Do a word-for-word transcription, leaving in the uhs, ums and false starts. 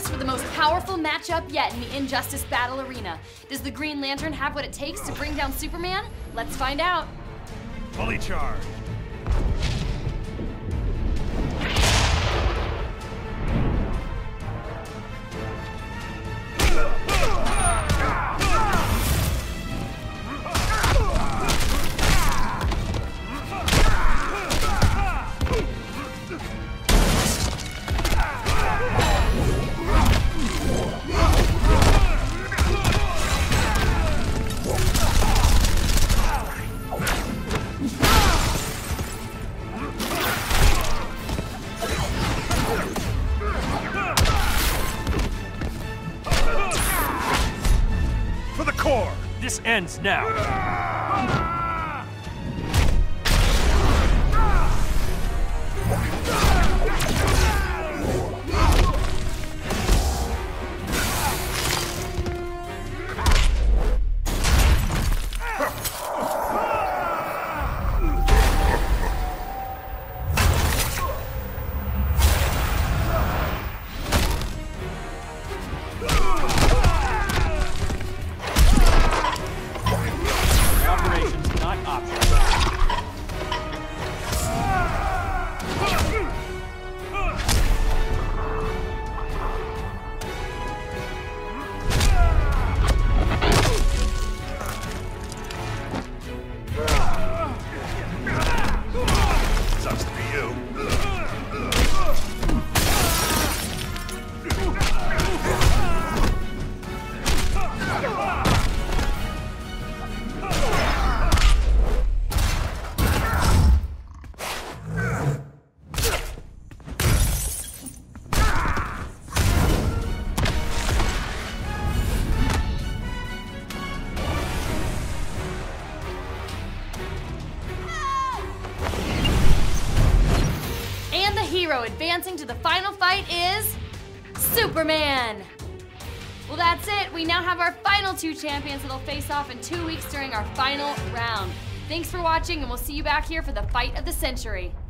for the most powerful matchup yet in the Injustice Battle Arena. Does the Green Lantern have what it takes to bring down Superman? Let's find out. Fully charged. This ends now. Hero advancing to the final fight is Superman. Well, that's it. We now have our final two champions that'll face off in two weeks during our final round. Thanks for watching, and we'll see you back here for the fight of the century.